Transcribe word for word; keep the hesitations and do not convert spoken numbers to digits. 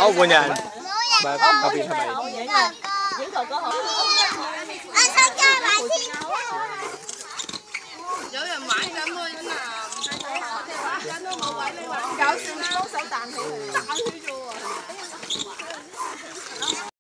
哦，換人。咪後邊係咪？ 影哥哥好。 我想加埋先。 有人玩緊喎，真係唔使睇下，玩緊都冇位你玩。 搞笑啦，手彈起嚟。彈起